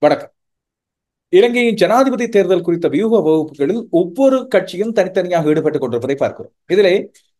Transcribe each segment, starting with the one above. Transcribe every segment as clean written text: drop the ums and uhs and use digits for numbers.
வணக்கம். இலங்கையின் ஜனாதிபதி தேர்தல் குறித்த வியூக வகுப்புகளில் ஒவ்வொரு கட்சியும் தனித்தனியாக ஈடுபட்டுக் கொண்டிருப்பதை பார்க்கிறோம். இதிலே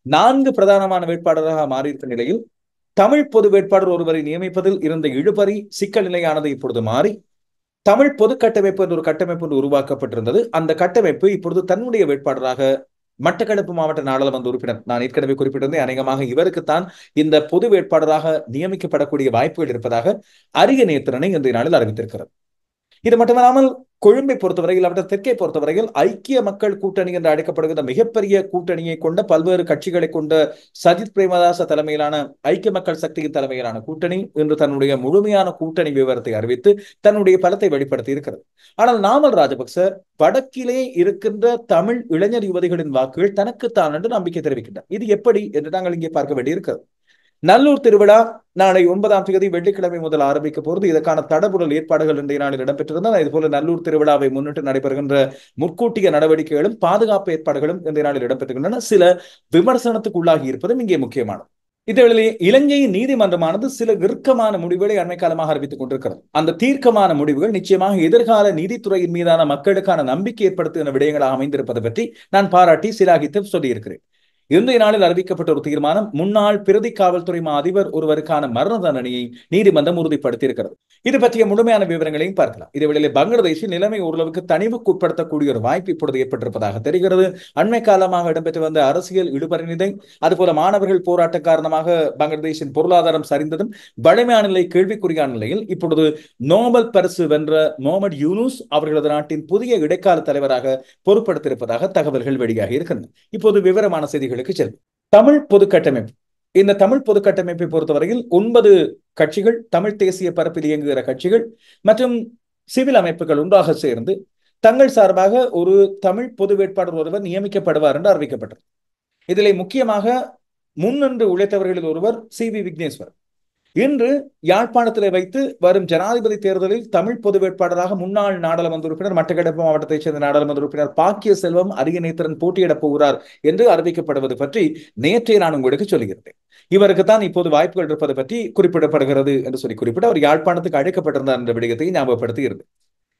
4 பிரதானமான வேட்பாளராக மாறியிருந்த நிலையில் தமிழ் பொது வேட்பாளர் ஒருவரை நியமிப்பதில் இருந்த இழுபறி சிக்கல் நிலையானது இப்பொழுது மாறி தமிழ் பொது கட்டமைப்பு என்ற ஒரு கட்டமைப்பு உருவாக்கப்பட்டிருந்தது. அந்த கட்டமைப்பு இப்பொழுது தன்னுடைய வேட்பாளராக மட்டக்களப்பு மாவட்ட நாடாளுமன்ற உறுப்பினர், நான் ஏற்கனவே குறிப்பிட்டிருந்தேன், அநேகமாக இவருக்குத்தான் இந்த பொது வேட்பாளராக நியமிக்கப்படக்கூடிய வாய்ப்புகள் இருப்பதாக அரியநேத்திரனை இன்றைய நாளில் அறிவித்திருக்கிறது. இது மட்டுமல்லாமல் கொழும்பை பொறுத்தவரையில், அவற்றை தெற்கை பொறுத்தவரையில் ஐக்கிய மக்கள் கூட்டணி என்று அழைக்கப்படுகிற மிகப்பெரிய கூட்டணியை கொண்ட பல்வேறு கட்சிகளை கொண்ட சஜித் பிரேமதாச தலைமையிலான ஐக்கிய மக்கள் சக்தியின் தலைமையிலான கூட்டணி இன்று தன்னுடைய முழுமையான கூட்டணி விவரத்தை அறிவித்து தன்னுடைய பலத்தை வெளிப்படுத்தி இருக்கிறது. ஆனால் நாமல் ராஜபக்ச வடக்கிலே இருக்கின்ற தமிழ் இளைஞர் யுவதிகளின் வாக்குகள் தனக்குத்தான் என்று நம்பிக்கை தெரிவிக்கின்றனர். இது எப்படி என்று நாங்கள் இங்கே பார்க்க வேண்டியிருக்கிறது. நல்லூர் திருவிழா நாளை 9ஆம் தேதி வெள்ளிக்கிழமை முதல் ஆரம்பிக்க போறது. இதற்கான தடபுடல் ஏற்பாடுகள் இன்றைய நாளில் இடம்பெற்றிருந்தன. இதுபோல நல்லூர் திருவிழாவை முன்னிட்டு நடைபெறுகின்ற முற்கூட்டிய நடவடிக்கைகளும் பாதுகாப்பு ஏற்பாடுகளும் இன்றைய நாளில் இடம்பெற்றுகின்றன. சில விமர்சனத்துக்கு உள்ளாகி இருப்பதும் இங்கே முக்கியமானது. இதேவேளை இலங்கையின் நீதிமன்றமானது சில இறுக்கமான முடிவுகளை அண்மை காலமாக அறிவித்துக் கொண்டிருக்கிறது. அந்த தீர்க்கமான முடிவுகள் நிச்சயமாக எதிர்கால நீதித்துறையின் மீதான மக்களுக்கான நம்பிக்கை ஏற்படுத்துகிற விடயங்களாக அமைந்திருப்பதை பற்றி நான் பாராட்டி சிலாகித்து சொல்லியிருக்கிறேன். இன்றைய நாளில் அறிவிக்கப்பட்ட ஒரு தீர்மானம் முன்னாள் பிரதி காவல்துறை அதிபர் ஒருவருக்கான மரண தண்டனையை நீதிமன்றம் உறுதிப்படுத்தியிருக்கிறது. இது பற்றிய முழுமையான விவரங்களையும் பார்க்கலாம். இதேவேளை பங்களாதேஷில் நிலைமை ஓரளவுக்கு தனிவுக்கு உட்படுத்தக்கூடிய ஒரு வாய்ப்பு இப்பொழுது ஏற்பட்டிருப்பதாக தெரிகிறது. அண்மை காலமாக இடம்பெற்று வந்த அரசியல் இடுபறிநிலை, அதுபோல மாணவர்கள் போராட்ட காரணமாக பங்களாதேஷின் பொருளாதாரம் சரிந்ததும் வலிமையான நிலை கேள்விக்குறியான நிலையில் இப்பொழுது நோபல் பரிசு வென்ற முகமது யூனூஸ் அவர்களது நாட்டின் புதிய இடைக்கால தலைவராக பொறுப்படுத்தியிருப்பதாக தகவல்கள் வெளியாகி இருக்கின்றன. இப்போது விவரமான செய்திகள் தமிழ் பொது கட்டமைப்பு. இந்த தமிழ் பொது கட்டமைப்பை பொறுத்தவரையில் 9 கட்சிகள், தமிழ் தேசிய பரப்பில் இயங்குகிற கட்சிகள் மற்றும் சிவில் அமைப்புகள் ஒன்றாக சேர்ந்து தங்கள் சார்பாக ஒரு தமிழ் பொது வேட்பாளர் ஒருவர் நியமிக்கப்படுவார் என்று அறிவிக்கப்பட்டது. இதிலே முக்கியமாக முன்னின்று உழைத்தவர்களில் ஒருவர் சி.வி. விக்னேஸ்வரன். இன்று யாழ்ப்பாணத்திலே வைத்து வரும் ஜனாதிபதி தேர்தலில் தமிழ் பொது வேட்பாளராக முன்னாள் நாடாளுமன்ற உறுப்பினர், மட்டக்களப்பு மாவட்டத்தைச் சேர்ந்த நாடாளுமன்ற உறுப்பினர் பாக்கிய செல்வம் அரியநேத்திரன் போட்டியிடப் போகிறார் என்று அறிவிக்கப்படுவது பற்றி நேற்றே நான் உங்களுக்கு சொல்லியிருந்தேன். இவருக்குத்தான் இப்போது வாய்ப்புகள் இருப்பது பற்றி குறிப்பிடப்படுகிறது என்று சொல்லி குறிப்பிட்டு அவர் யாழ்ப்பாணத்துக்கு அழைக்கப்பட்டிருந்தார் என்ற விடயத்தை ஞாபகப்படுத்தி இருந்தது.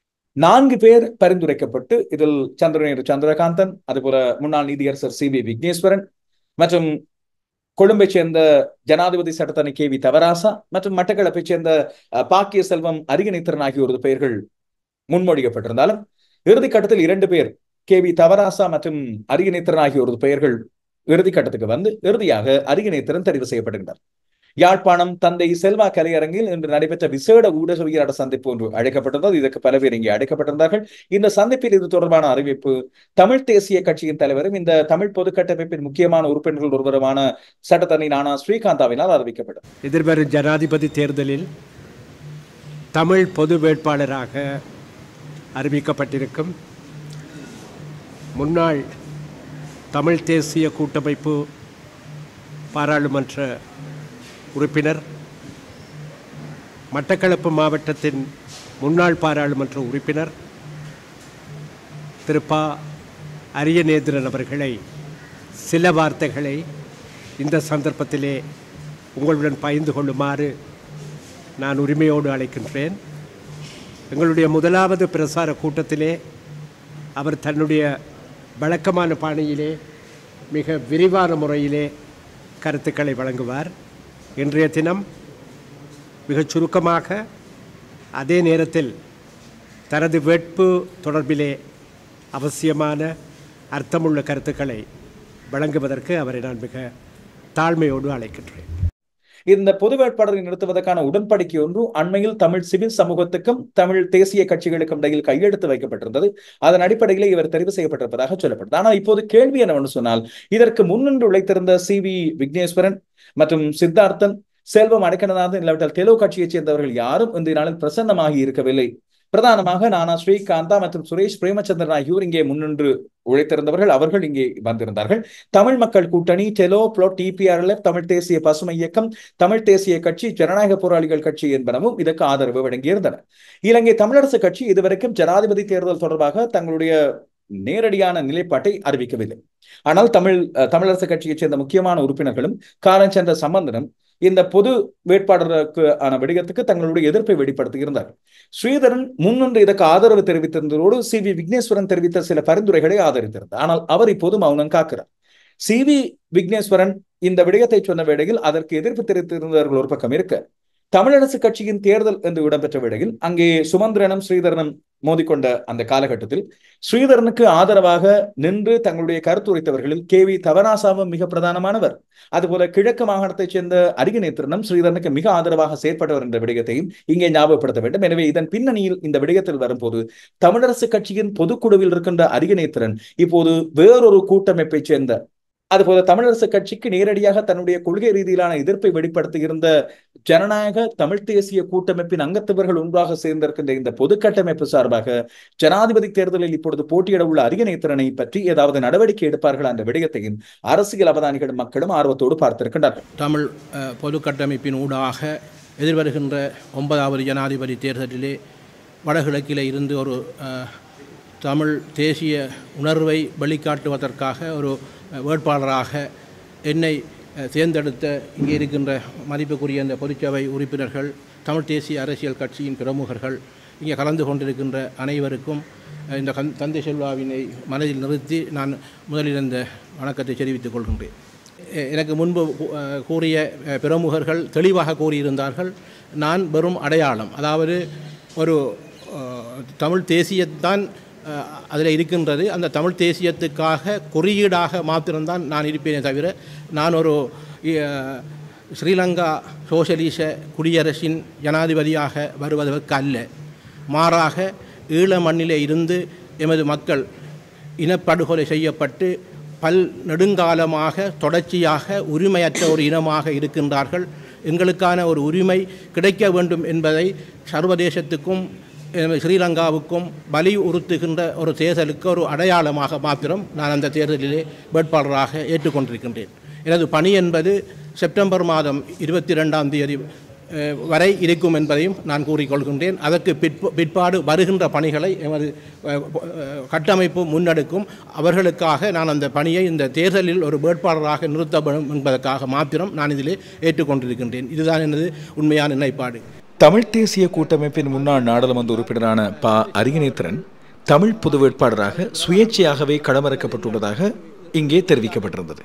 4 பேர் பரிந்துரைக்கப்பட்டு இதில் சந்திரகாந்தன், அதுபோல முன்னாள் நீதியரசர் சி.வி. விக்னேஸ்வரன் மற்றும் கொழும்பைச் சேர்ந்த ஜனாதிபதி சட்டத்தரணி கே.வி. தவராசா மற்றும் மட்டக்களப்பைச் சேர்ந்த பாக்கிய செல்வம் அரியநேத்திரன் ஆகியோரது பெயர்கள் முன்மொழிக்கப்பட்டிருந்தாலும் இறுதி கட்டத்தில் 2 பேர், கே.வி. தவராசா மற்றும் அரியநேத்திரன் ஆகியோரது பெயர்கள் இறுதி கட்டத்துக்கு வந்து இறுதியாக அரியநேத்திரன் தெரிவு செய்யப்படுகின்றார். யாழ்ப்பாணம் தந்தை செல்வா கலையரங்கில் இன்று நடைபெற்ற விசேட ஊடகவியலாளர் சந்திப்பு ஒன்று அழைக்கப்பட்டிருந்தது. இதற்கு பல பேர் இங்கே அழைக்கப்பட்டிருந்தார்கள். இந்த சந்திப்பில் இது தொடர்பான அறிவிப்பு தமிழ் தேசிய கட்சியின் தலைவரும் இந்த தமிழ் பொது கட்டமைப்பின் முக்கியமான உறுப்பினர்கள் ஒருவருமான சட்டத்தரணி நானா ஸ்ரீகாந்தாவினால் அறிவிக்கப்பட்டது. எதிர்வரும் ஜனாதிபதி தேர்தலில் தமிழ் பொது வேட்பாளராக அறிவிக்கப்பட்டிருக்கும் முன்னாள் தமிழ் தேசிய கூட்டமைப்பு பாராளுமன்ற உறுப்பினர், மட்டக்களப்பு மாவட்டத்தின் முன்னாள் பாராளுமன்ற உறுப்பினர் திரு ப. அரியநேத்திரன் அவர்களை சில வார்த்தைகளை இந்த சந்தர்ப்பத்திலே உங்களுடன் பகிர்ந்து கொள்ளுமாறு நான் உரிமையோடு அழைக்கின்றேன். எங்களுடைய முதலாவது பிரசார கூட்டத்திலே அவர் தன்னுடைய வழக்கமான பாணியிலே மிக விரிவான முறையிலே கருத்துக்களை வழங்குவார். இன்றைய தினம் மிகச் சுருக்கமாக, அதே நேரத்தில் தனது வேட்பு தொடர்பிலே அவசியமான அர்த்தமுள்ள கருத்துக்களை வழங்குவதற்கு அவரை நான் மிக தாழ்மையோடு அழைக்கின்றேன். இந்த பொது வேட்பாளரை நிறுத்துவதற்கான உடன்படிக்கை ஒன்று அண்மையில் தமிழ் சிவில் சமூகத்துக்கும் தமிழ் தேசிய கட்சிகளுக்கும் இடையில் கையெழுத்து வைக்கப்பட்டிருந்தது. அதன் அடிப்படையில் இவர் தெரிவு செய்யப்பட்டிருப்பதாக சொல்லப்பட்டது. ஆனால் இப்போது கேள்வி என்னவென்று சொன்னால், இதற்கு முன்னின்று உழைத்திருந்த சி.வி. விக்னேஸ்வரன் மற்றும் சித்தார்த்தன், செல்வம் அடைக்கலநாதன் இல்லாவிட்டால் தெலோ கட்சியைச் சேர்ந்தவர்கள் யாரும் இந்த நாளில் பிரசன்னமாகி இருக்கவில்லை. பிரதானமாக நானா ஸ்ரீகாந்தா மற்றும் சுரேஷ் பிரேமச்சந்திரன் ஆகியோர் இங்கே முன்னின்று உழைத்திருந்தவர்கள். அவர்கள் இங்கே வந்திருந்தார்கள். தமிழ் மக்கள் கூட்டணி, டெலோ, ப்ளோ, டிபிஆர்எல்எஃப், தமிழ் தேசிய பசுமை இயக்கம், தமிழ் தேசிய கட்சி, ஜனநாயக போராளிகள் கட்சி என்பனவும் இதற்கு ஆதரவு வழங்கியிருந்தன. இலங்கை தமிழரசு கட்சி இதுவரைக்கும் ஜனாதிபதி தேர்தல் தொடர்பாக தங்களுடைய நேரடியான நிலைப்பாட்டை அறிவிக்கவில்லை. ஆனால் தமிழரசு கட்சியைச் சேர்ந்த முக்கியமான உறுப்பினர்களும் காலஞ்சென்ற சம்பந்தனும் இந்த பொது வேட்பாளருக்கு ஆன விடயத்துக்கு தங்களுடைய எதிர்ப்பை வெளிப்படுத்தியிருந்தார். ஸ்ரீதரன் முன்னின்று இதற்கு ஆதரவு தெரிவித்திருந்ததோடு சி.வி. விக்னேஸ்வரன் தெரிவித்த சில பரிந்துரைகளை ஆதரித்திருந்தார். ஆனால் அவர் இப்போது மௌனம் காக்கிறார். சி.வி. விக்னேஸ்வரன் இந்த விடயத்தை சொன்ன வேளையில் அதற்கு எதிர்ப்பு தெரிவித்திருந்தவர்கள் ஒரு பக்கம் இருக்க, தமிழரசு கட்சியின் தேர்தல் என்று இடம்பெற்ற வேளையில் அங்கே சுமந்திரனும் ஸ்ரீதரனும் மோதிக்கொண்ட அந்த காலகட்டத்தில் ஸ்ரீதரனுக்கு ஆதரவாக நின்று தங்களுடைய கருத்துரைத்தவர்களில் கே.வி. தவராசாவும் மிக பிரதானமானவர். அதுபோல கிழக்கு மாகாணத்தைச் சேர்ந்த அரிகநேத்திரனும் ஸ்ரீதரனுக்கு மிக ஆதரவாக செயற்பட்டவர் என்ற விடயத்தையும் இங்கே ஞாபகப்படுத்த வேண்டும். எனவே இதன் பின்னணியில் இந்த விடயத்தில் வரும்போது தமிழரசு கட்சியின் பொதுக்குழுவில் இருக்கின்ற அரிகநேத்திரன் இப்போது வேறொரு கூட்டமைப்பை சேர்ந்த, அதுபோல தமிழரசு கட்சிக்கு நேரடியாக தன்னுடைய கொள்கை ரீதியிலான எதிர்ப்பை வெளிப்படுத்தி இருந்த ஜனநாயக தமிழ் தேசிய கூட்டமைப்பின் அங்கத்தவர்கள் ஒன்றாக சேர்ந்திருக்கின்ற இந்த பொது கட்டமைப்பு சார்பாக ஜனாதிபதி தேர்தலில் இப்பொழுது போட்டியிட உள்ள அரிகநேத்திரனை பற்றி ஏதாவது நடவடிக்கை எடுப்பார்கள் என்ற விடயத்தையும் அரசியல் அவதானிகளும் மக்களும் ஆர்வத்தோடு பார்த்திருக்கின்றார்கள். தமிழ் பொது கட்டமைப்பின் ஊடாக எதிர்வருகின்ற 9வது ஜனாதிபதி தேர்தலிலே வடகிழக்கிலே இருந்து ஒரு தமிழ் தேசிய உணர்வை வெளிக்காட்டுவதற்காக ஒரு வேட்பாளராக என்னை தேர்ந்தெடுத்த இங்கே இருக்கின்ற மதிப்புக்குரிய இந்த பொதுச்சபை உறுப்பினர்கள், தமிழ் தேசிய அரசியல் கட்சியின் பிரமுகர்கள், இங்கே கலந்து கொண்டிருக்கின்ற அனைவருக்கும் இந்த தந்தை செல்வாவினை மனதில் நிறுத்தி நான் முதலில் இந்த வணக்கத்தை தெரிவித்துக் கொள்கின்றேன். எனக்கு முன்பு கூறிய பிரமுகர்கள் தெளிவாக கூறியிருந்தார்கள். நான் வெறும் அடையாளம், அதாவது ஒரு தமிழ் தேசியத்தான் அதில் இருக்கின்றது, அந்த தமிழ் தேசியத்துக்காக குறியீடாக மாத்திரம்தான் நான் இருப்பேனே தவிர நான் ஒரு ஸ்ரீலங்கா சோசலிச குடியரசின் ஜனாதிபதியாக வருவதற்கு அல்ல. மாறாக ஈழ மண்ணிலே இருந்து எமது மக்கள் இனப்படுகொலை செய்யப்பட்டு நெடுங்காலமாக தொடர்ச்சியாக உரிமையற்ற ஒரு இனமாக இருக்கின்றார்கள். எங்களுக்கான ஒரு உரிமை கிடைக்க வேண்டும் என்பதை சர்வதேசத்துக்கும் ஸ்ரீலங்காவுக்கும் வலியுறுத்துகின்ற ஒரு தேர்தலுக்கு ஒரு அடையாளமாக மாத்திரம் நான் அந்த தேர்தலிலே வேட்பாளராக ஏற்றுக்கொண்டிருக்கின்றேன். எனது பணி என்பது செப்டம்பர் மாதம் 22ஆம் தேதி வரை இருக்கும் என்பதையும் நான் கூறிக்கொள்கின்றேன். அதற்கு பிற்பாடு வருகின்ற பணிகளை எமது கட்டமைப்பு முன்னெடுக்கும். அவர்களுக்காக நான் அந்த பணியை இந்த தேர்தலில் ஒரு வேட்பாளராக நிறுத்தப்படும் என்பதற்காக மாத்திரம் நான் இதிலே ஏற்றுக்கொண்டிருக்கின்றேன். இதுதான் எனது உண்மையான நிலைப்பாடு. தமிழ் தேசிய கூட்டமைப்பின் முன்னாள் நாடாளுமன்ற உறுப்பினரான ப. அரிகநேத்திரன் தமிழ் பொது வேட்பாளராக சுயேட்சையாகவே களமிறக்கப்பட்டுள்ளதாக இங்கே தெரிவிக்கப்பட்டிருந்தது.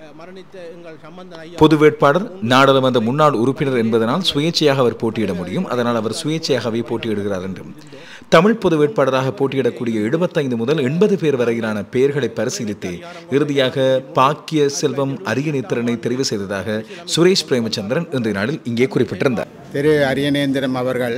பொது வேட்பாளர் நாடாளுமன்ற முன்னாள் உறுப்பினர் என்பதனால் சுயேட்சையாக அவர் போட்டியிட முடியும். அதனால் அவர் சுயேட்சையாகவே போட்டியிடுகிறார் என்றும், தமிழ் பொது வேட்பாளராக போட்டியிடக்கூடிய 75 முதல் 80 பேர் வரையிலான பெயர்களை பரிசீலித்து இறுதியாக பாக்கிய செல்வம் அரிகநேத்திரனை தெரிவு செய்ததாக சுரேஷ் பிரேமச்சந்திரன் இன்றைய நாளில் இங்கே குறிப்பிட்டிருந்தார். திரு அரிகநேந்திரன் அவர்கள்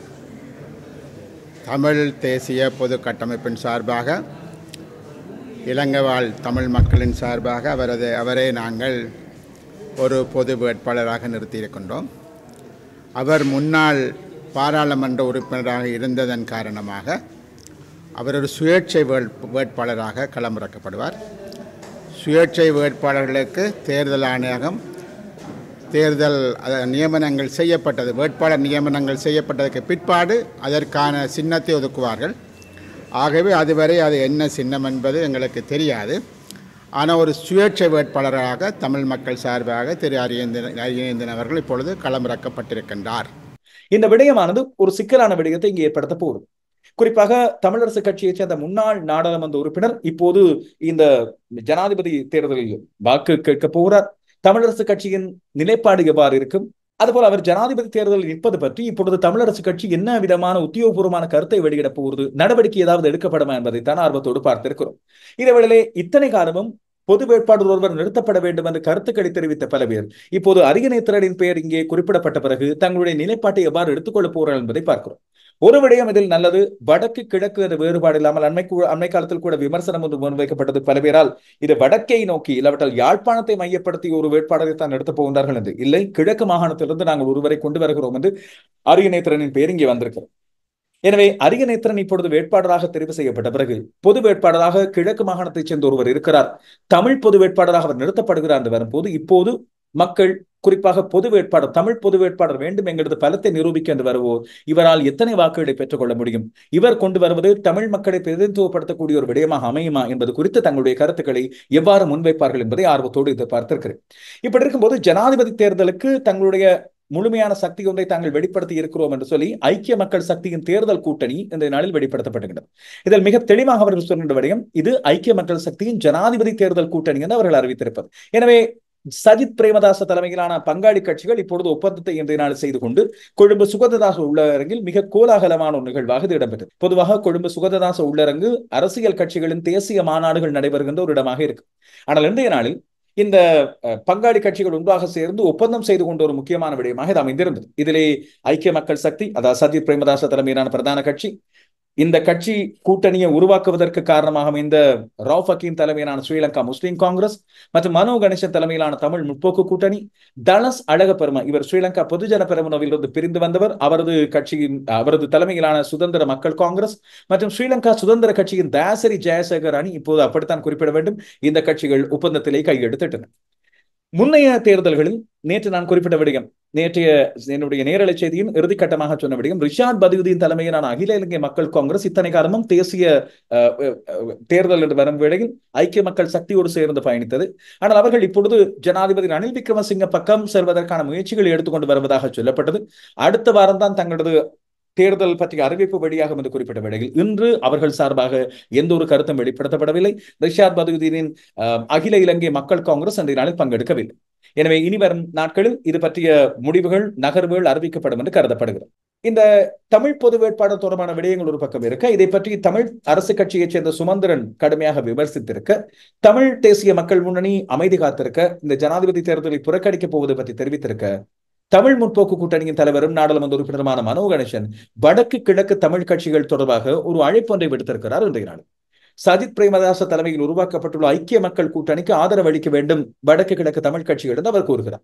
தமிழ் தேசிய பொது கட்டமைப்பின் சார்பாக, இலங்கை வாழ் தமிழ் மக்களின் சார்பாக அவரை நாங்கள் ஒரு பொது வேட்பாளராக நிறுத்தியிருக்கின்றோம். அவர் முன்னாள் பாராளுமன்ற உறுப்பினராக இருந்ததன் காரணமாக அவர் ஒரு சுயேட்சை வேட்பாளராக களமிறக்கப்படுவார். சுயேட்சை வேட்பாளர்களுக்கு தேர்தல் ஆணையகம் தேர்தல் நியமனங்கள் செய்யப்பட்டது, வேட்பாளர் நியமனங்கள் செய்யப்பட்டதற்கு பிற்பாடு அதற்கான சின்னத்தை ஒதுக்குவார்கள். ஆகவே அதுவரை அது என்ன சின்னம் என்பது எங்களுக்கு தெரியாது. ஆனால் ஒரு சுயேட்சை வேட்பாளராக தமிழ் மக்கள் சார்பாக திரு அரிகநேந்திரன் அவர்கள் இப்பொழுது களமிறக்கப்பட்டிருக்கின்றார். இந்த விடயமானது ஒரு சிக்கலான விடயத்தை இங்கே ஏற்படுத்த போடும். குறிப்பாக தமிழரசு கட்சியைச் சேர்ந்த முன்னாள் நாடாளுமன்ற உறுப்பினர் இப்போது இந்த ஜனாதிபதி தேர்தலில் வாக்கு கேட்க போகிறார். தமிழரசு கட்சியின் நிலைப்பாடு எவ்வாறு இருக்கும், அதுபோல் அவர் ஜனாதிபதி தேர்தலில் நிற்பது பற்றி இப்பொழுது தமிழரசு கட்சி என்ன விதமான உத்தியோகபூர்வமான கருத்தை வெளியிடப் போகிறது, நடவடிக்கை ஏதாவது எடுக்கப்படுமா என்பதைத்தான் ஆர்வத்தோடு பார்த்திருக்கிறோம். இதேவேளை இத்தனை காலமும் பொது வேட்பாளர் ஒருவர் நிறுத்தப்பட வேண்டும் என்று கருத்துக்களை தெரிவித்த பல பேர் இப்போது அரிகநேத்திரனின் பெயர் இங்கே குறிப்பிடப்பட்ட பிறகு தங்களுடைய நிலைப்பாட்டை எவ்வாறு எடுத்துக்கொள்ளப் போகிறார்கள் என்பதை பார்க்கிறோம். ஒரு விடயம் இதில் நல்லது, வடக்கு கிழக்கு என்ற வேறுபாடு இல்லாமல் அண்மை காலத்தில் கூட விமர்சனம் ஒன்று முன்வைக்கப்பட்டது பல பேரால், இது வடக்கை நோக்கி இல்லாவிட்டால் யாழ்ப்பாணத்தை மையப்படுத்தி ஒரு வேட்பாளரை தான் நடத்தப் போகின்றார்கள் என்று. இல்லை, கிழக்கு மாகாணத்திலிருந்து நாங்கள் ஒருவரை கொண்டு வருகிறோம் என்று அரிகநேத்திரனின் பெயர் இங்கே வந்திருக்கிறது. எனவே அரிகநேத்திரன் இப்பொழுது வேட்பாளராக தெரிவு செய்யப்பட்ட பிறகு பொது வேட்பாளராக கிழக்கு மாகாணத்தைச் சேர்ந்த ஒருவர் இருக்கிறார், தமிழ் பொது வேட்பாளராக அவர் நிறுத்தப்படுகிறார் என்று வரும்போது இப்போது மக்கள் குறிப்பாக பொது வேட்பாளர், தமிழ் பொது வேட்பாளர் வேண்டும் என்கிறது பலத்தை நிரூபிக்க என்று வருவோர் இவரால் எத்தனை வாக்குகளை பெற்றுக் கொள்ள முடியும், இவர் கொண்டு வருவது தமிழ் மக்களை பிரதிநிதித்துவப்படுத்தக்கூடிய ஒரு விடயமாக அமையுமா என்பது குறித்து தங்களுடைய கருத்துக்களை எவ்வாறு முன்வைப்பார்கள் என்பதை ஆர்வத்தோடு எதிர்பார்த்திருக்கிறேன். இப்படி இருக்கும்போது ஜனாதிபதி தேர்தலுக்கு தங்களுடைய முழுமையான சக்தி ஒன்றை தாங்கள் வெளிப்படுத்தி இருக்கிறோம் என்று சொல்லி ஐக்கிய மக்கள் சக்தியின் தேர்தல் கூட்டணி இந்த நாளில் வெளிப்படுத்தப்படுகின்றது. இதில் மிக தெளிவாக அவர்கள் சொல்கின்ற விடயம் இது ஐக்கிய மக்கள் சக்தியின் ஜனாதிபதி தேர்தல் கூட்டணி என்று அவர்கள் அறிவித்திருப்பது. எனவே சஜித் பிரேமதாச தலைமையிலான பங்காளி கட்சிகள் இப்பொழுது ஒப்பந்தத்தை இன்றைய நாள் செய்து கொண்டு கொழும்பு சுகததாச உள்ளரங்கில் மிக கோலாகலமான ஒரு நிகழ்வாக இது இடம்பெற்றது. பொதுவாக கொழும்பு சுகததாச உள்ளரங்கு அரசியல் கட்சிகளின் தேசிய மாநாடுகள் நடைபெறுகின்ற ஒரு இடமாக இருக்கு. ஆனால் இன்றைய நாளில் இந்த பங்காளி கட்சிகள் ஒன்றாக சேர்ந்து ஒப்பந்தம் செய்து கொண்ட ஒரு முக்கியமான விடயமாக இது அமைந்திருந்தது. இதிலே ஐக்கிய மக்கள் சக்தி, அதாவது சஜித் பிரேமதாச தலைமையிலான பிரதான கட்சி, இந்த கட்சி கூட்டணியை உருவாக்குவதற்கு காரணமாக இந்த ரவுஃப் ஹக்கீம் தலைமையிலான ஸ்ரீலங்கா முஸ்லிம் காங்கிரஸ் மற்றும் மனோ கணேசன் தலைமையிலான தமிழ் முற்போக்கு கூட்டணி, டலஸ் அழகப்பெரும இவர் ஸ்ரீலங்கா பொதுஜன பெரமுனவில் இருந்து பிரிந்து வந்தவர், அவரது தலைமையிலான சுதந்திர மக்கள் காங்கிரஸ் மற்றும் ஸ்ரீலங்கா சுதந்திர கட்சியின் தயாசரி ஜெயசேகர் அணி, இப்போது அப்படித்தான் குறிப்பிட வேண்டும், இந்த கட்சிகள் ஒப்பந்தத்திலே கையெழுத்திட்டன. முன்னைய தேர்தல்களில் நேற்று நான் குறிப்பிட்ட விடயம், நேற்றைய என்னுடைய நேரலை செய்தியின் இறுதிக்கட்டமாக சொன்ன விடயம், ரிஷாட் பதியுதீன் தலைமையிலான அகில இலங்கை மக்கள் காங்கிரஸ் இத்தனை காலமும் தேசிய தேர்தல் என்று வரும் வேளையில் ஐக்கிய மக்கள் சக்தியோடு சேர்ந்து பயணித்தது. ஆனால் அவர்கள் இப்பொழுது ஜனாதிபதி ரணில் விக்ரமசிங்க பக்கம் செல்வதற்கான முயற்சிகளை எடுத்துக்கொண்டு வருவதாக சொல்லப்பட்டது. அடுத்த வாரம் தான் தங்களது தேர்தல் பற்றிய அறிவிப்பு வெளியாகும் என்று குறிப்பிட்ட வேளையில் இன்று அவர்கள் சார்பாக எந்த ஒரு கருத்தும் வெளிப்படுத்தப்படவில்லை. ரிஷாட் பதியுதீனின் அகில இலங்கை மக்கள் காங்கிரஸ் அன்றைய நாளில் பங்கெடுக்கவில்லை. எனவே இனி வரும் நாட்களில் இது பற்றிய முடிவுகள், நகர்வுகள் அறிவிக்கப்படும் என்று கருதப்படுகிறது. இந்த தமிழ் பொது வேட்பாளர் தொடர்பான விடயங்கள் ஒரு பக்கம் இருக்க, இதை பற்றி தமிழ் அரசு கட்சியைச் சேர்ந்த சுமந்திரன் கடுமையாக விமர்சித்திருக்க, தமிழ் தேசிய மக்கள் முன்னணி அமைதி காத்திருக்க, இந்த ஜனாதிபதி தேர்தலை புறக்கணிக்கப் போவது பற்றி தெரிவித்திருக்க, தமிழ் முற்போக்கு கூட்டணியின் தலைவரும் நாடாளுமன்ற உறுப்பினருமான மனோ கணேசன் வடக்கு கிழக்கு தமிழ் கட்சிகள் தொடர்பாக ஒரு அழைப்பு ஒன்றை விடுத்திருக்கிறார். இன்றைய நாள் சஜித் பிரேமதாச தலைமையில் உருவாக்கப்பட்டுள்ள ஐக்கிய மக்கள் கூட்டணிக்கு ஆதரவு அளிக்க வேண்டும் வடக்கு கிழக்கு தமிழ் கட்சிகள் என்று அவர் கூறுகிறார்.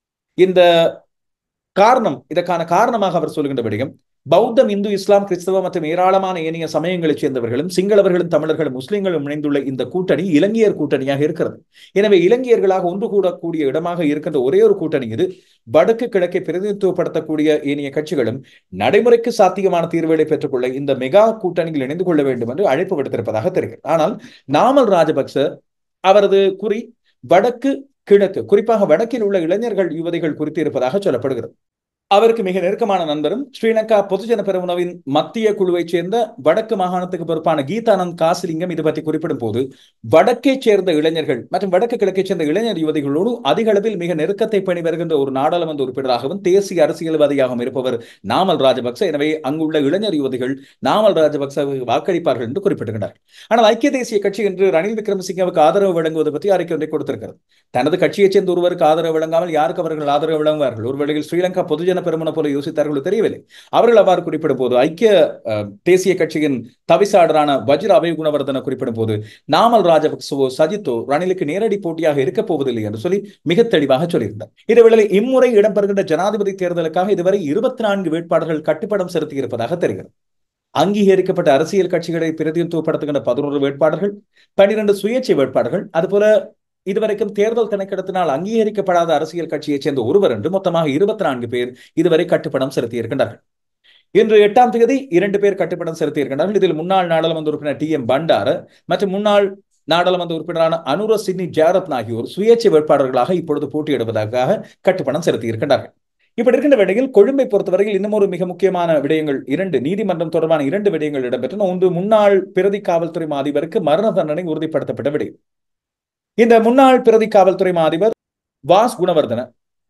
இதற்கான காரணமாக அவர் சொல்கின்ற விடயம், பௌத்தம், இந்து, இஸ்லாம், கிறிஸ்தவ மற்றும் ஏராளமான ஏனைய சமயங்களைச் சேர்ந்தவர்களும் சிங்களவர்களும் தமிழர்களும் முஸ்லிம்களும் இணைந்துள்ள இந்த கூட்டணி இலங்கையர் கூட்டணியாக இருக்கிறது. எனவே இலங்கையர்களாக ஒன்று கூடக்கூடிய இடமாக இருக்கின்ற ஒரே ஒரு கூட்டணி இது. வடக்கு கிழக்கை பிரதிநிதித்துவப்படுத்தக்கூடிய ஏனைய கட்சிகளும் நடைமுறைக்கு சாத்தியமான தீர்வுகளை பெற்றுக்கொள்ள இந்த மெகா கூட்டணியில் இணைந்து கொள்ள வேண்டும் என்று அழைப்பு விடுத்திருப்பதாக தெரிகிறது. ஆனால் நாமல் ராஜபக்ச அவரது குறி வடக்கு கிழக்கு, குறிப்பாக வடக்கில் உள்ள இளைஞர்கள் யுவதிகள் குறித்து இருப்பதாக சொல்லப்படுகிறது. அவருக்கு மிக நெருக்கமான நண்பரும் ஸ்ரீலங்கா பொதுஜன பெரமுனவின் மத்திய குழுவைச் சேர்ந்த வடக்கு மாகாணத்துக்கு பொறுப்பான கீதானந்த் காசிலிங்கம் இது பற்றி குறிப்பிடும் போது, வடக்கை சேர்ந்த இளைஞர்கள் மற்றும் வடக்கு கிழக்கை சேர்ந்த இளைஞர் யுவதிகளோடு அதிக அளவில் மிக நெருக்கத்தை பேணி வருகின்ற ஒரு நாடாளுமன்ற உறுப்பினராகவும் தேசிய அரசியல்வாதியாகவும் இருப்பவர் நாமல் ராஜபக்ச. எனவே அங்குள்ள இளைஞர் யுவதிகள் நாமல் ராஜபக்ச வாக்களிப்பார்கள் என்று குறிப்பிடுகிறார். ஆனால் ஐக்கிய தேசிய கட்சி என்று ரணில் விக்ரமசிங்கவுக்கு ஆதரவு வழங்குவது பற்றி அறிக்கை ஒன்றை கொடுத்திருக்கிறது. தனது கட்சியைச் சேர்ந்த ஒருவருக்கு ஆதரவு வழங்காமல் யாருக்கு அவர்கள் ஆதரவு வழங்குவார்கள்? ஒரு வேளையில் ஸ்ரீலங்கா பொதுஜன பெருமன போல யோசித்தார்கள் தெரியவில்லை. அவர்கள் அவ்வாறு குறிப்பிடும் போது, ஐக்கிய தேசிய கட்சியின் தவிசாளரான வஜிர அபய குணவர்தன குறிப்பிடும் போது, நாமல் ராஜபக்சவோ சஜித்தோ ரணிலுக்கு நேரடி போட்டியாக இருக்கப் போவதில்லை என்று சொல்லி மிக தெளிவாக சொல்லியிருந்தார். இதேவேளை இம்முறை இடம்பெறுகின்ற ஜனாதிபதி தேர்தலுக்காக இதுவரை 24 வேட்பாளர்கள் கட்டுப்படம் செலுத்தி இருப்பதாக தெரிகிறது. அங்கீகரிக்கப்பட்ட அரசியல் கட்சிகளை பிரதிநிதித்துவப்படுத்துகின்ற 11 வேட்பாளர்கள், 12 சுயேட்சை வேட்பாளர்கள், அதுபோல இதுவரைக்கும் தேர்தல் திணைக்களத்தினால் அங்கீகரிக்கப்படாத அரசியல் கட்சியைச் சேர்ந்த ஒருவர் என்று மொத்தமாக 24 பேர் இதுவரை கட்டுப்படம் செலுத்தி இருக்கின்றார்கள். இன்று 8ஆம் தேதி 2 பேர் கட்டுப்படம் செலுத்தி இருக்கின்றார்கள். இதில் முன்னாள் நாடாளுமன்ற உறுப்பினர் TM பண்டார மற்றும் முன்னாள் நாடாளுமன்ற உறுப்பினரான அனுர சின்னி ஜெயரத்ன ஆகியோர் சுயேட்சை வேட்பாளர்களாக இப்பொழுது போட்டியிடுவதற்காக கட்டுப்படம் செலுத்தி இருக்கின்றார்கள். இப்படி இருக்கின்ற வேளையில் கொழும்பை பொறுத்தவரையில் இன்னும் ஒரு மிக முக்கியமான விடயங்கள், 2 நீதிமன்றம் தொடர்பான 2 விடயங்கள் இடம்பெற்றன. ஒன்று, முன்னாள் பிரதி காவல்துறை அதிபருக்கு மரண தண்டனை உறுதிப்படுத்தப்பட்ட விடயம். இந்த முன்னாள் பிரதி காவல்துறை அதிபர் வாஸ் குணவர்தன,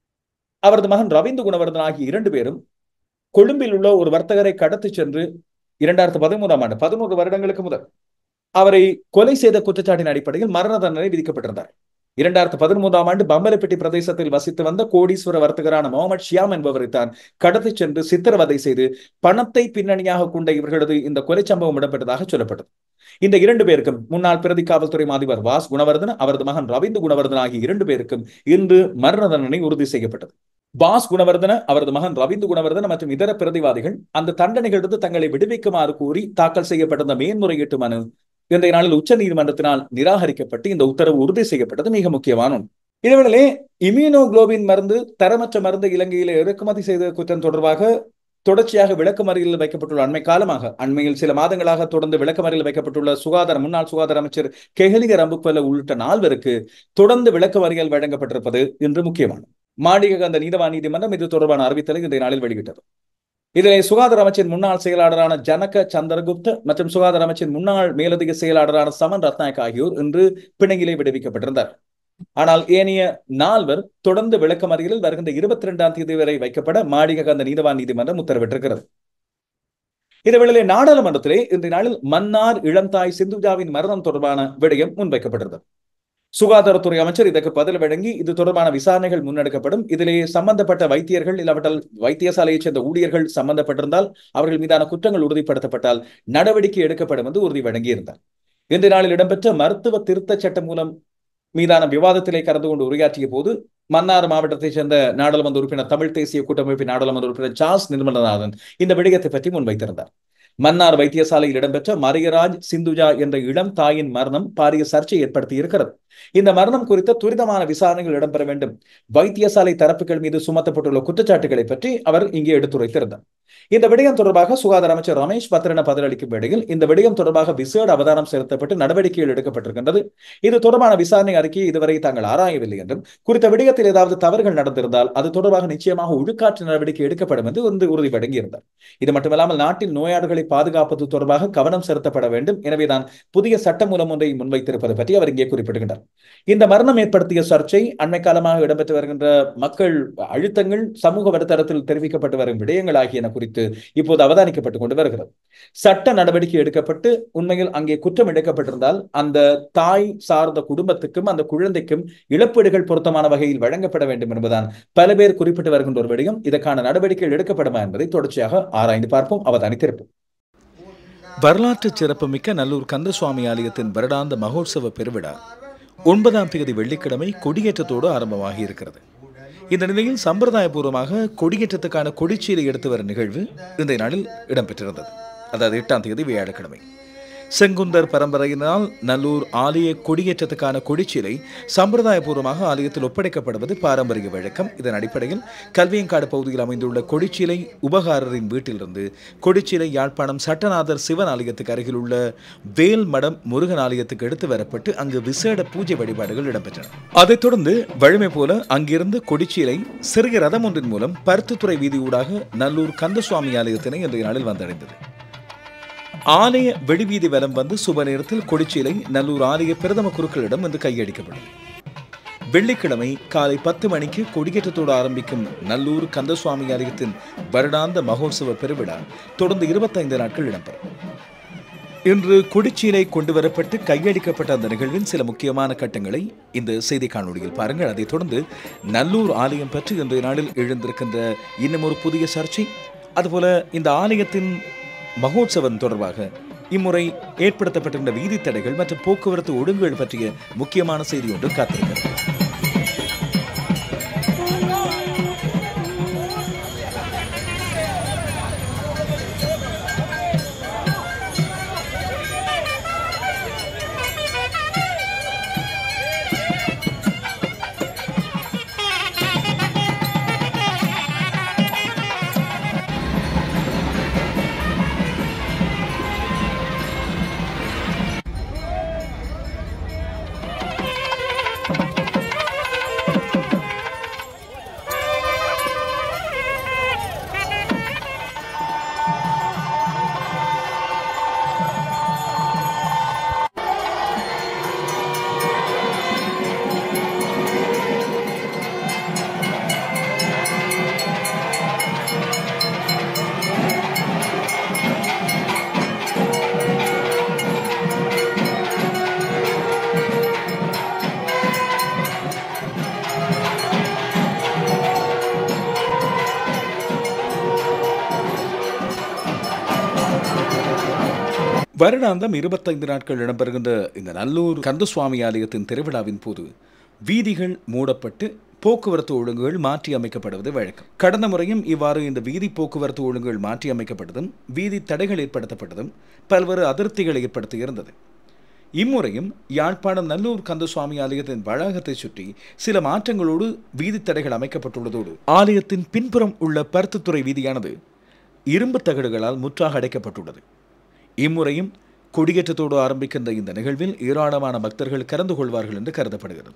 அவரது மகன் ரவீந்து குணவர்தன ஆகிய 2 பேரும் கொழும்பில் உள்ள ஒரு வர்த்தகரை கடத்தி சென்று 2013ஆம் ஆண்டு 11 வருடங்களுக்கு முதல் அவரை கொலை செய்த குற்றச்சாட்டின் அடிப்படையில் மரண தண்டனை விதிக்கப்பட்டிருந்தார். 2013ஆம் ஆண்டு பம்பலப்பட்டி பிரதேசத்தில் வசித்து வந்த கோடீஸ்வர வர்த்தகரான முகமது ஷியாம் என்பவரை தான் கடத்தி சென்று சித்திரவதை செய்து பணத்தை பின்னணியாக கொண்ட இவர்களது இந்த கொலை சம்பவம் இடம்பெற்றதாக சொல்லப்பட்டது. இந்த 2 பேருக்கும், முன்னாள் பிரதி காவல்துறை அதிபர் வாஸ் குணவர்தன, அவரது மகன் ரவீந்து குணவர்தன ஆகிய 2 பேருக்கும் இன்று மரண தண்டனை உறுதி செய்யப்பட்டது. வாஸ் குணவர்தன, அவரது மகன் ரவீந்து குணவர்தன மற்றும் இதர பிரதிவாதிகள் அந்த தண்டனைகளிலிருந்து தங்களை விடுவிக்குமாறு கூறி தாக்கல் செய்யப்பட்ட மேன்முறையீட்டு மனு இன்றைய நாளில் உச்ச நீதிமன்றத்தினால் நிராகரிக்கப்பட்டு இந்த உத்தரவு உறுதி செய்யப்பட்டது மிக முக்கியமான ஒன்று. இதேவேளை இம்யூனோகுளோபின் மருந்து தரமற்ற மருந்து இலங்கையிலே இறக்குமதி செய்த குற்றம் தொடர்பாக தொடர்ச்சியாக விளக்கமறியலில் வைக்கப்பட்டுள்ள அண்மையில் சில மாதங்களாக தொடர்ந்து விளக்கமறியலில் வைக்கப்பட்டுள்ள முன்னாள் சுகாதார அமைச்சர் கெஹலிக ரம்புக்வெல உள்ளிட்ட 4 பேருக்கு தொடர்ந்து விளக்கமறியல் வழங்கப்பட்டிருப்பது இன்று முக்கியமானது. மாடிககந்த நீதவான் நீதிமன்றம் இது தொடர்பான அறிவித்தலை இன்றைய நாளில் வெளியிட்டது. இதிலே சுகாதார அமைச்சின் முன்னாள் செயலாளரான ஜனக சந்திரகுப்த மற்றும் சுகாதார அமைச்சின் முன்னாள் மேலதிக செயலாளரான சமன் ரத்நாயக் ஆகியோர் இன்று பிணையிலே விடுவிக்கப்பட்டிருந்தார். ஆனால் ஏனைய 4 தொடர்ந்து விளக்கமறியலில் வருகின்ற 22ஆம் தேதி வரை வைக்கப்பட மாடிககந்த நீதவான் நீதிமன்றம் உத்தரவிட்டிருக்கிறது. இதேவேளை நாடாளுமன்றத்திலே இன்றைய நாளில் மன்னார் இளந்தாய் சிந்துஜாவின் மரணம் தொடர்பான விடயம் முன்வைக்கப்பட்டிருந்தது. சுகாதாரத்துறை அமைச்சர் இதற்கு பதில் வழங்கி இது தொடர்பான விசாரணைகள் முன்னெடுக்கப்படும், இதிலே சம்பந்தப்பட்ட வைத்தியர்கள் இல்லாவிட்டால் வைத்தியசாலையைச் சேர்ந்த ஊழியர்கள் சம்பந்தப்பட்டிருந்தால் அவர்கள் மீதான குற்றங்கள் உறுதிப்படுத்தப்பட்டால் நடவடிக்கை எடுக்கப்படும் என்று உறுதி வழங்கியிருந்தார். இன்றைய நாளில் இடம்பெற்ற மருத்துவ திருத்த சட்டம் மூலம் மீதான விவாதத்திலே கலந்து கொண்டு உரையாற்றிய போது மன்னார் மாவட்டத்தைச் சேர்ந்த நாடாளுமன்ற உறுப்பினர் தமிழ் தேசிய கூட்டமைப்பின் நாடாளுமன்ற உறுப்பினர் சார்ஸ் நிர்மலநாதன் இந்த விடயத்தை பற்றி முன்வைத்திருந்தார். மன்னார் வைத்தியசாலையில் இடம்பெற்ற மரியராஜ் சிந்துஜா என்ற இளம் தாயின் மரணம் பாரிய சர்ச்சை ஏற்படுத்தி இருக்கிறது. இந்த மரணம் குறித்த துரிதமான விசாரணைகள் இடம்பெற வேண்டும், வைத்தியசாலை தரப்புகள் மீது சுமத்தப்பட்டுள்ள குற்றச்சாட்டுகளை பற்றி அவர் இங்கே எடுத்துரைத்திருந்தார். இந்த விடயம் தொடர்பாக சுகாதார அமைச்சர் ரமேஷ் பத்ரன பதிலளிக்கும் வேளையில் இந்த விடயம் தொடர்பாக விசேட அவதானம் செலுத்தப்பட்டு நடவடிக்கைகள் எடுக்கப்பட்டிருக்கின்றது. இது தொடர்பான விசாரணை அறிக்கையை இதுவரை தாங்கள் ஆராயவில்லை என்றும் குறித்த விடயத்தில் ஏதாவது தவறுகள் நடந்திருந்தால் அது தொடர்பாக நிச்சயமாக ஒழுக்காற்று நடவடிக்கை எடுக்கப்படும் என்று உறுதி வழங்கியிருந்தார். இது மட்டுமல்லாமல் நாட்டில் நோயாளர்களை பாதுகாப்பது தொடர்பாக கவனம் செலுத்தப்பட வேண்டும், எனவேதான் புதிய சட்டமூலம் ஒன்றை முன்வைத்திருப்பது பற்றி அவர் இங்கே குறிப்பிடுகின்றார். இந்த மரணம் ஏற்படுத்திய சர்ச்சை, அண்மை காலமாக இடம்பெற்று வருகின்ற மக்கள் அழுத்தங்கள், சமூக வலைத்தளத்தில் தெரிவிக்கப்பட்டு வரும் விடயங்கள் ஆகியன குறித்து இப்போது அவதானிக்கப்பட்டுக் கொண்டு வருகிறது. சட்ட நடவடிக்கை எடுக்கப்பட்டு உண்மையில் அங்கே குற்றம் எடுக்கப்பட்டிருந்தால் அந்த தாய் சார்ந்த குடும்பத்துக்கும் அந்த குழந்தைக்கும் இழப்பீடுகள் பொருத்தமான வகையில் வழங்கப்பட வேண்டும் என்பதுதான் பல பேர் குறிப்பிட்டு வருகின்ற ஒரு விடயம். இதற்கான நடவடிக்கைகள் எடுக்கப்படுமா என்பதை தொடர்ச்சியாக ஆராய்ந்து பார்ப்போம், அவதானித்திருப்போம். வரலாற்று சிறப்புமிக்க நல்லூர் கந்தசுவாமி ஆலயத்தின் வருடாந்த மகோற்சவ பெருவிழா 9ஆம் தேதி வெள்ளிக்கிழமை கொடியேற்றத்தோடு ஆரம்பமாகி இருக்கிறது. இந்த நிலையில் சம்பிரதாயபூர்வமாக கொடியேற்றத்துக்கான கொடிச்சீலை எடுத்து வரும் நிகழ்வு இன்றைய நாளில் இடம்பெற்றிருந்தது. அதாவது 8ஆம் தேதி வியாழக்கிழமை. செங்குந்தர் பரம்பரையினால் நல்லூர் ஆலய கொடியேற்றத்துக்கான கொடிச்சீலை சம்பிரதாயபூர்வமாக ஆலயத்தில் ஒப்படைக்கப்படுவது பாரம்பரிய வழக்கம். இதன் அடிப்படையில் கல்வியங்காடு பகுதியில் அமைந்துள்ள கொடிச்சீலை உபகாரரின் வீட்டிலிருந்து கொடிச்சீலை யாழ்ப்பாணம் சட்டநாதர் சிவன் ஆலயத்துக்கு அருகில் உள்ள வேல் மடம் முருகன் ஆலயத்துக்கு எடுத்து வரப்பட்டு அங்கு விசேட பூஜை வழிபாடுகள் இடம்பெற்றன. அதைத் தொடர்ந்து வழமை போல அங்கிருந்து கொடிச்சீலை சிறிய ரதம் ஒன்றின் மூலம் பருத்தித்துறை வீதியூடாக நல்லூர் கந்தசுவாமி ஆலயத்தினை இன்றைய நாளில் வந்தடைந்தது. ஆலய வெளிவீதி வலம் வந்து சுப நேரத்தில் கொடிச்சீலை நல்லூர் ஆலய பிரதம குருக்களிடம் வந்து கையளிக்கப்படும். வெள்ளிக்கிழமை காலை 10 மணிக்கு கொடியேற்றத்தோடு ஆரம்பிக்கும் நல்லூர் கந்தசுவாமி ஆலயத்தின் வருடாந்த மகோற்சவ பெருவிழா தொடர்ந்து 25 நாட்கள் இடம்பெறும். இன்று கொடிச்சீலை கொண்டு வரப்பட்டு கையளிக்கப்பட்ட அந்த நிகழ்வின் சில முக்கியமான கட்டங்களை இந்த செய்தி காணொலியில் பாருங்கள். அதைத் தொடர்ந்து நல்லூர் ஆலயம் பற்றி இன்றைய நாளில் எழுந்திருக்கின்ற இன்னும் ஒரு புதிய சர்ச்சை, அதுபோல இந்த ஆலயத்தின் மகோற்சவம் தொடர்பாக இம்முறை ஏற்படுத்தப்பட்டிருந்த வீதி தடைகள் மற்றும் போக்குவரத்து ஒழுங்குகள் பற்றிய முக்கியமான செய்தி ஒன்று காத்திருக்கிறது. வருடாந்தம் 25 நாட்கள் இடம்பெறுகின்ற இந்த நல்லூர் கந்தசுவாமி ஆலயத்தின் திருவிழாவின் போது வீதிகள் மூடப்பட்டு போக்குவரத்து ஒழுங்குகள் மாற்றி அமைக்கப்படுவது வழக்கம். கடந்த முறையும் இவ்வாறு இந்த வீதி போக்குவரத்து ஒழுங்குகள் மாற்றி அமைக்கப்பட்டதும் வீதி தடைகள் ஏற்படுத்தப்பட்டதும் பல்வேறு அதிருப்திகளை ஏற்படுத்தி இருந்தது. இம்முறையும் யாழ்ப்பாணம் நல்லூர் கந்தசுவாமி ஆலயத்தின் வளாகத்தை சுற்றி சில மாற்றங்களோடு வீதி தடைகள் அமைக்கப்பட்டுள்ளதோடு ஆலயத்தின் பின்புறம் உள்ள பருத்தித்துறை வீதியானது இரும்பு தகடுகளால் முற்றாக அடைக்கப்பட்டுள்ளது. இம்முறையும் கொடியேற்றத்தோடு ஆரம்பிக்கின்ற இந்த நிகழ்வில் ஏராளமான பக்தர்கள் கலந்து கொள்வார்கள் என்று கருதப்படுகிறது.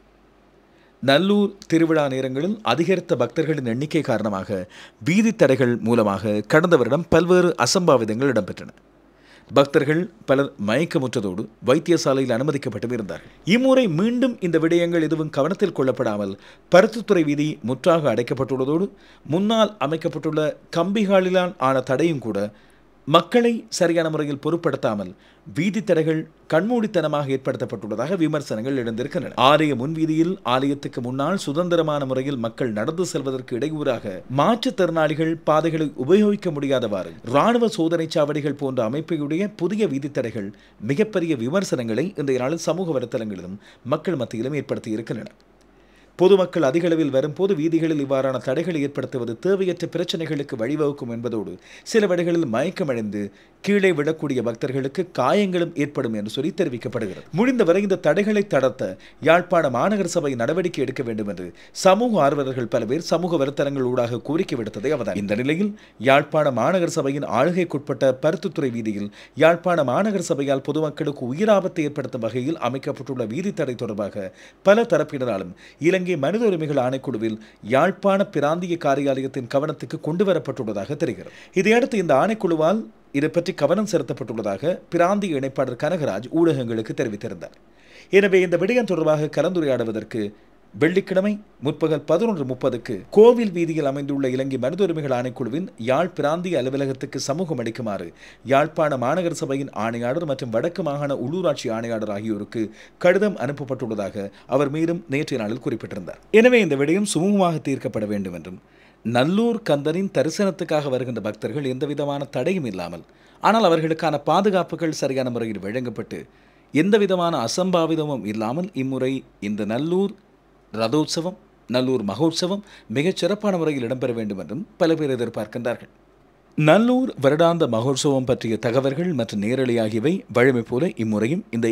நல்லூர் திருவிழா நேரங்களில் அதிகரித்த பக்தர்களின் எண்ணிக்கை காரணமாக வீதி தடைகள் மூலமாக கடந்த வருடம் பல்வேறு அசம்பாவிதங்கள் இடம்பெற்றன. பக்தர்கள் பலர் மயக்கமுற்றதோடு வைத்தியசாலையில் அனுமதிக்கப்பட்டு இருந்தார்கள். இம்முறை மீண்டும் இந்த விடயங்கள் எதுவும் கவனத்தில் கொள்ளப்படாமல் பருத்தித்துறை வீதி முற்றாக அடைக்கப்பட்டுள்ளதோடு முன்னால் அமைக்கப்பட்டுள்ள கம்பிகளிலால் ஆன தடையும் கூட மக்களை சரியான முறையில் பொருட்படுத்தாமல் வீதி தடைகள் கண்மூடித்தனமாக ஏற்படுத்தப்பட்டுள்ளதாக விமர்சனங்கள் எழுந்திருக்கின்றன. ஆலய முன்வீதியில் ஆலயத்துக்கு முன்னால் சுதந்திரமான முறையில் மக்கள் நடந்து செல்வதற்கு இடையூறாக மாற்றுத்திறனாளிகள் பாதைகளை உபயோகிக்க முடியாதவாறு இராணுவ சோதனை சாவடிகள் போன்ற அமைப்பையுடைய புதிய வீதி தடைகள் மிகப்பெரிய விமர்சனங்களை இன்றைய நாளில் சமூக வலைத்தளங்களிலும் மக்கள் மத்தியிலும் ஏற்படுத்தி இருக்கின்றன. பொதுமக்கள் அதிக அளவில் வரும்போது வீதிகளில் இவ்வாறான தடைகளை ஏற்படுத்துவது தேவையற்ற பிரச்சனைகளுக்கு வழிவகுக்கும் என்பதோடு சில வழிகளில் மயக்கமடைந்து கீழே விடக்கூடிய பக்தர்களுக்கு காயங்களும் ஏற்படும் என்று சொல்லி தெரிவிக்கப்படுகிறது. முடிந்தவரை இந்த தடைகளை தடுத்த யாழ்ப்பாண மாநகர சபை நடவடிக்கை எடுக்க வேண்டும் என்று சமூக ஆர்வலர்கள் பல பேர் சமூக வலைத்தளங்கள் ஊடாக கோரிக்கை விடுத்ததை அவதான். இந்த நிலையில் யாழ்ப்பாண மாநகர சபையின் ஆளுகைக்குட்பட்ட பருத்தித்துறை வீதியில் யாழ்ப்பாண மாநகர சபையால் பொதுமக்களுக்கு உயிராபத்தை ஏற்படுத்தும் வகையில் அமைக்கப்பட்டுள்ள வீதி தடை தொடர்பாக பல தரப்பினராலும் இலங்கை மனித உரிமைகள் ஆணைக்குழுவில் யாழ்ப்பாண பிராந்திய காரியாலயத்தின் கவனத்துக்கு கொண்டு வரப்பட்டுள்ளதாக தெரிகிறது. இதையடுத்து இந்த ஆணைக்குழுவால் இது பற்றி கவனம் செலுத்தப்பட்டுள்ளதாக பிராந்திய இணைப்பாளர் கனகராஜ் ஊடகங்களுக்கு தெரிவித்திருந்தார். எனவே இந்த விடயம் தொடர்பாக கலந்துரையாடுவதற்கு வெள்ளிக்கிழமை முற்பகல் 11:30 கோவில் வீதியில் அமைந்துள்ள இலங்கை மனித உரிமைகள் ஆணைக்குழுவின் யாழ் பிராந்திய அலுவலகத்துக்கு சமூகம் அளிக்குமாறு யாழ்ப்பாண மாநகர சபையின் ஆணையாளர் மற்றும் வடக்கு மாகாண உள்ளூராட்சி ஆணையாளர் ஆகியோருக்கு கடிதம் அனுப்பப்பட்டுள்ளதாக அவர் மேலும் நேற்றைய நாளில் குறிப்பிட்டிருந்தார். எனவே இந்த விடயம் சுமூகமாக தீர்க்கப்பட வேண்டும் என்றும் நல்லூர் கந்தனின் தரிசனத்துக்காக வருகின்ற பக்தர்கள் எந்தவிதமான தடையும் இல்லாமல் ஆனால் அவர்களுக்கான பாதுகாப்புகள் சரியான முறையில் வழங்கப்பட்டு எந்தவிதமான அசம்பாவிதமும் இல்லாமல் இம்முறை இந்த நல்லூர் ரதோற்சவம் நல்லூர் மகோற்சவம் மிகச் சிறப்பான முறையில் இடம்பெற வேண்டும் என்றும் பல பேர் எதிர்பார்க்கின்றார்கள். நல்லூர் வருடாந்த மகோற்சவம் பற்றிய தகவல்கள் மற்றும் நேரலை ஆகியவை வழமை போல இம்முறையும் இந்த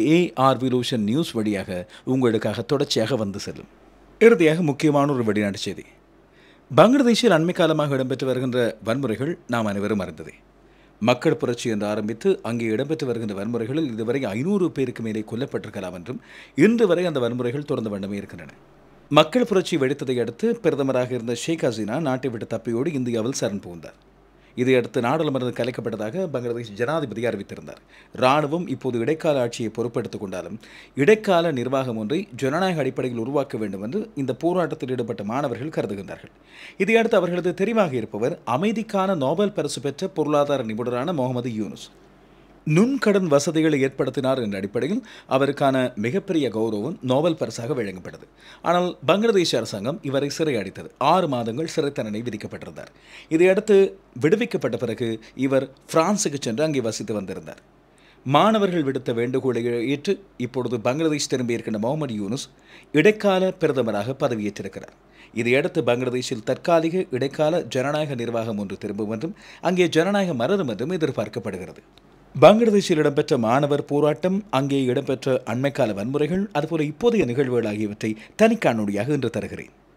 AR நியூஸ் வழியாக உங்களுக்காக தொடர்ச்சியாக வந்து செல்லும். இறுதியாக முக்கியமான ஒரு வெளிநாட்டு செய்தி. பங்களாதேஷில் அண்மை காலமாக இடம்பெற்று வருகின்ற வன்முறைகள் நாம் அனைவரும் அறிந்ததே. மக்கள் புரட்சி என்று ஆரம்பித்து அங்கே இடம்பெற்று வருகின்ற வன்முறைகளில் இதுவரை 500 பேருக்கு மேலே கொல்லப்பட்டிருக்கலாம் என்றும் இன்று வரை அந்த வன்முறைகள் தொடர்ந்து வண்ணமே இருக்கின்றன. மக்கள் புரட்சி வெடித்ததை அடுத்து பிரதமராக இருந்த ஷேக் ஹசீனா நாட்டை விட்டு தப்பியோடு இந்தியாவில் சரண் புகுந்தார். இதையடுத்து நாடாளுமன்றம் கலைக்கப்பட்டதாக பங்களாதேஷ் ஜனாதிபதி அறிவித்திருந்தார். இராணுவம் இப்போது இடைக்கால ஆட்சியை பொறுப்பெடுத்துக் கொண்டாலும் இடைக்கால நிர்வாகம் ஒன்றை ஜனநாயக அடிப்படையில் உருவாக்க வேண்டும் என்று இந்த போராட்டத்தில் ஈடுபட்ட மாணவர்கள் கருதுகின்றார்கள். இதையடுத்து அவர்களது தெரிவாக இருப்பவர் அமைதிக்கான நோபல் பரிசு பெற்ற பொருளாதார நிபுணரான முகமது யூனுஸ். நுண்கடன் வசதிகளை ஏற்படுத்தினார் என்ற அடிப்படையில் அவருக்கான மிகப்பெரிய கௌரவம் நோபல் பரிசாக வழங்கப்பட்டது. ஆனால் பங்களாதேஷ் அரசாங்கம் இவரை சிறை அடைத்தது. 6 மாதங்கள் சிறை தண்டனை விதிக்கப்பட்டிருந்தார். இதையடுத்து விடுவிக்கப்பட்ட பிறகு இவர் பிரான்சுக்கு சென்று அங்கே வசித்து வந்திருந்தார். மாணவர்கள் விடுத்த வேண்டுகோளை ஏற்று இப்பொழுது பங்களாதேஷ் திரும்பியிருக்கின்ற முகமது யூனுஸ் இடைக்கால பிரதமராக பதவியேற்றிருக்கிறார். இதையடுத்து பங்களாதேஷில் தற்காலிக இடைக்கால ஜனநாயக நிர்வாகம் ஒன்று திரும்பும் என்றும் அங்கே ஜனநாயகம் மலரும் என்றும் எதிர்பார்க்கப்படுகிறது. பங்களாதேஷில் இடம்பெற்ற மாணவர் போராட்டம், அங்கே இடம்பெற்ற அண்மைக்கால வன்முறைகள், அதுபோல இப்போதைய நிகழ்வுகள் ஆகியவற்றை தனிக்காணொலியாக இன்று தருகிறேன்.